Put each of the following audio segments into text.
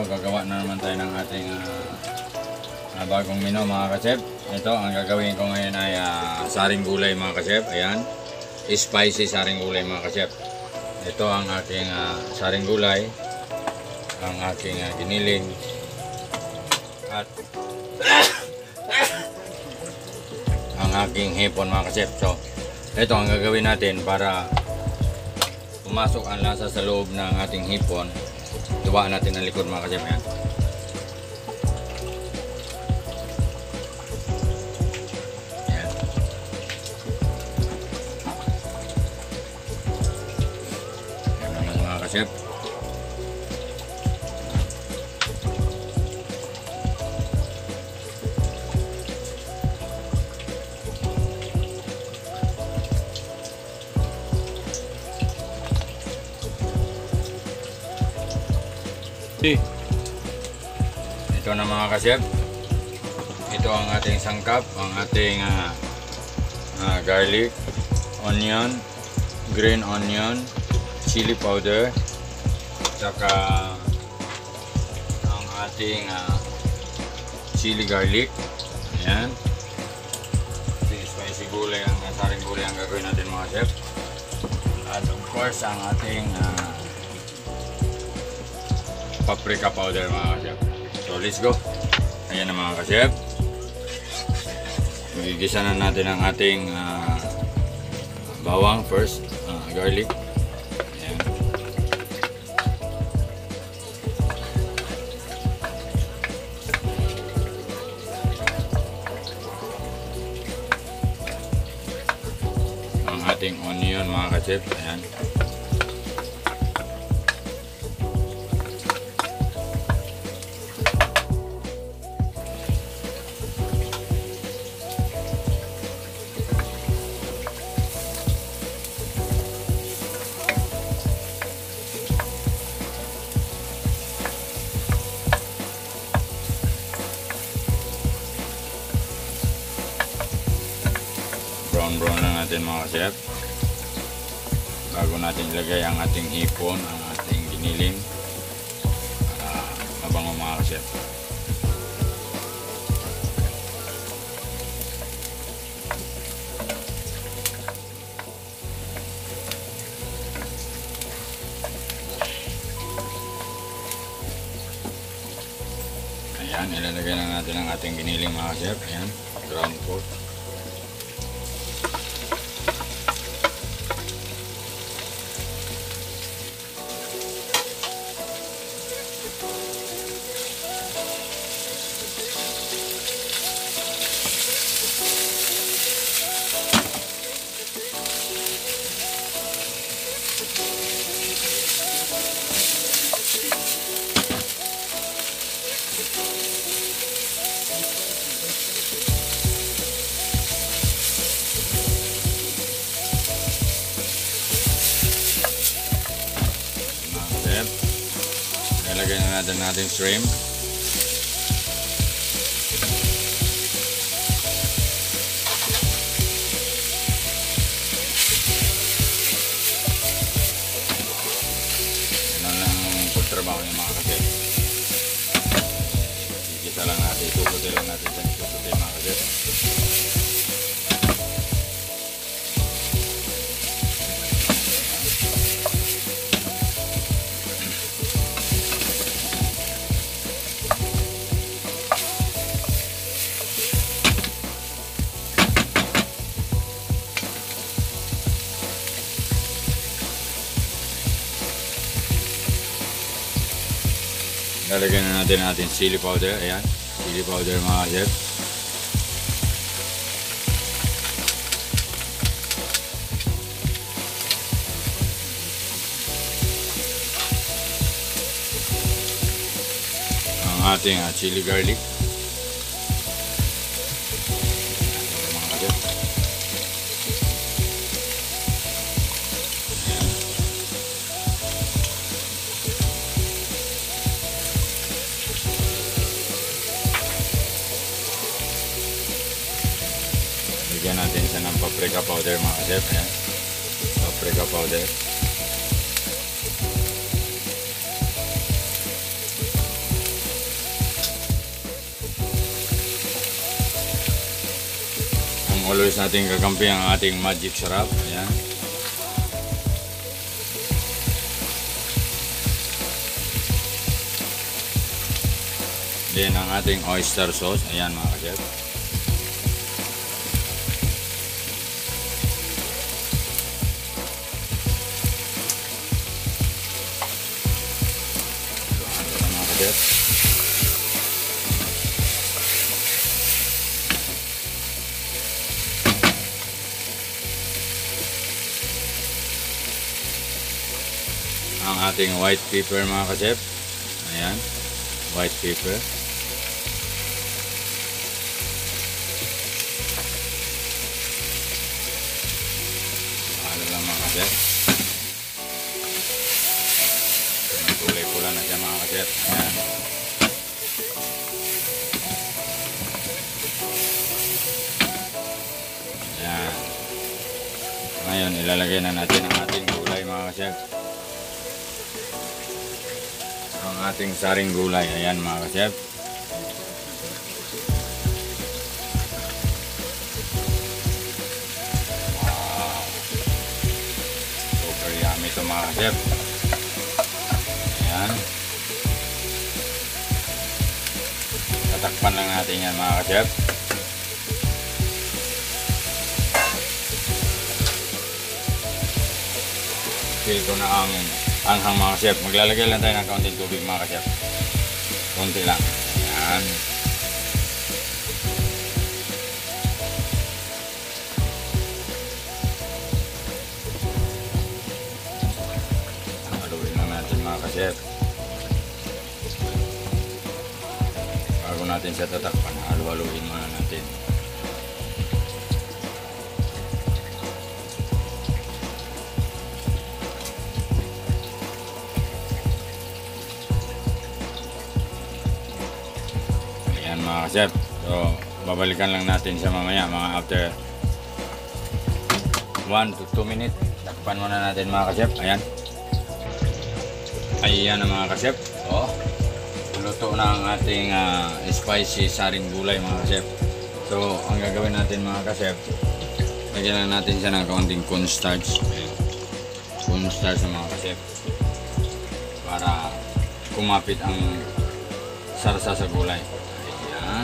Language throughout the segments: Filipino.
araw, gagawa na naman tayo ng ating bagong menu mga ka-chef. Ito, ang gagawin ko ngayon ay saring gulay mga ka-chef. Ayan, spicy saring gulay mga ka-chef. Ito ang aking saring gulay, ang aking giniling, at ang aking hipon mga ka-chef. So, ito ang gagawin natin para pumasok ang lasa sa loob ng ating hipon. Tuwaan natin ang likod mga ka-chef. Ayan. Chef. Ito na mga ka-chef. Ito ang ating sangkap, ang ating garlic, onion, green onion, chili powder, saka ang ating chili garlic. Ayan, spicy gulay, ang saring gulay ang gagawin natin mga chef. At of course ang ating paprika powder mga chef. So let's go. Ayan na mga ka-chef, magigisa na natin ang ating bawang first, garlic. Ating onion mga ka-chef. Ayan. Brown lang natin mga ka-chef bago natin ilagay ang ating hipon, ang ating giniling. Mabango mga ka-chef. Ayan, ilalagay na natin ang ating giniling mga ka-chef. Ayan, ground pork. Ilagay na natin shrimp. Yan lang ang pagtrabaho ng mga ka-chef. Ikita lang natin, ituputi lang natin sa ituputi mga ka-chef. Lalagyan na natin ang ating chili powder. Ayan, chili powder mga chef. Ang ating chili garlic. Mga chef. Lagyan natin siya ng paprika powder mga chef. Ayan. Paprika powder. always nating kakampi ang ating magic sarap. Ayan. Then ang ating oyster sauce. Ayan mga ka-chef. Ang ating white pepper mga ka-chef. Ayan, white pepper. Halo lang mga ka-chef. Kulay pula na siya mga ka-chef. Ayan. Ayan. Ngayon ilalagay na natin ang ating gulay mga ka-chef. Ang ating saring gulay. Ayan mga ka-chef. Wow. Super yummy ito mga ka-chef. Ayan. Tatakpan lang natin yan mga ka-chef. Feel ko na ang anghang mga ka-chef. Maglalagay lang tayo ng kaunting tubig mga ka-chef. Kunti lang. Ayan. Haluin lang natin mga ka-chef. Bago natin siya tatakpan, halu-haluin muna natin. Mga ka-chef, so babalikan lang natin siya mamaya mga after 1 to 2 minutes. Takpan muna natin mga ka-chef. Ayan. Ayan na mga ka-chef. So, luto na ang ating spicy saring gulay mga ka-chef. So, ang gagawin natin mga ka-chef, lagyan lang natin siya ng kaunting cornstarch. Cornstarch mga ka-chef para kumapit ang sarsa sa gulay. Ayan.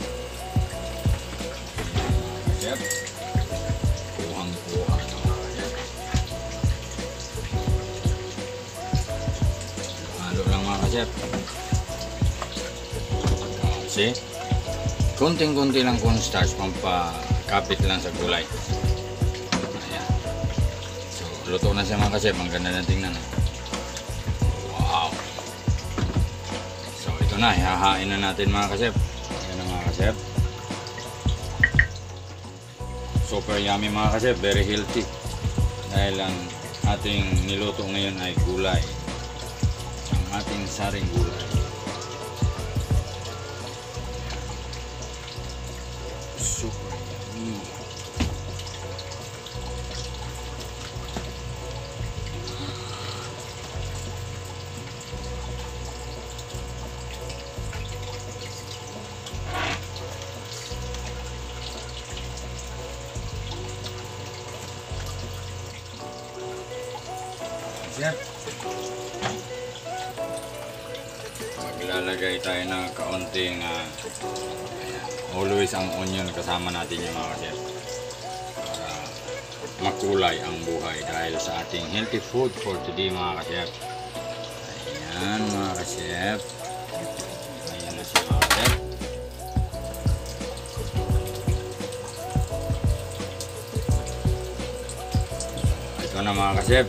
Chef. Kuhang-kuha. Halo lang mga ka-chef. See? Kunting-kunti lang cornstarch pampakapit lang sa gulay. Ayan. So, luto na siya mga ka-chef. Ang ganda na tingnan. Wow. So, ito na. Ihahain na natin mga ka-chef. Mga ka-chef, super yummy mga ka-chef, very healthy dahil ang ating niluto ngayon ay gulay, ang ating saring gulay. Super yummy. Chef, maglalagay tayo ng kaunting always ang onion kasama natin yung mga chef para makulay ang buhay dahil sa ating healthy food for today mga ka-chef. Ayan mga ka-chef, ayan na siya mga ka-chef. Ito na mga ka-chef,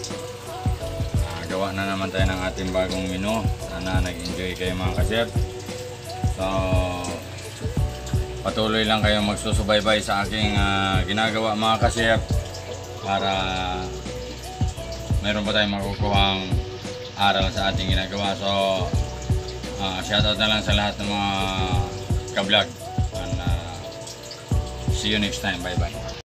gawa na naman tayo ng ating bagong menu. Sana nag-enjoy kayo mga ka-chef. So, patuloy lang kayo magsusubaybay sa aking ginagawa mga ka-chef para meron pa tayong makukuhang aral sa ating ginagawa. So, shoutout na lang sa lahat ng mga ka-vlog. And see you next time. Bye bye.